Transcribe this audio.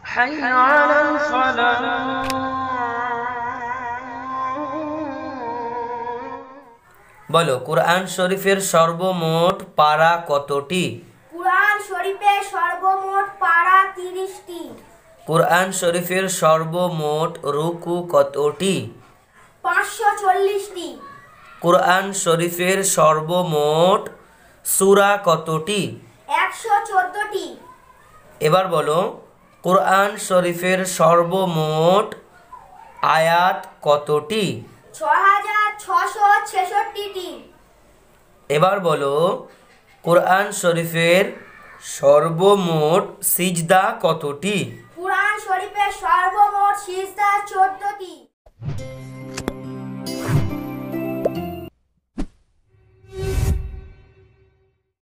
حي على الفلاح। বলো কুরআন শরীফের সর্বমোট পারা কতটি? কুরআন শরীফের সর্বমোট পারা 30টি। কুরআন শরীফের সর্বমোট রুকু কতটি? 540টি। কুরআন শরীফের সর্বমোট সূরা কতটি? 114টি। এবার বলো কুরআন শরীফের সর্বমোট আয়াত কতটি? 6666টি। এবার বলো কুরআন শরীফের সর্বমোট সিজদা কতটি? কুরআন শরীফের সর্বমোট সিজদা 14টি।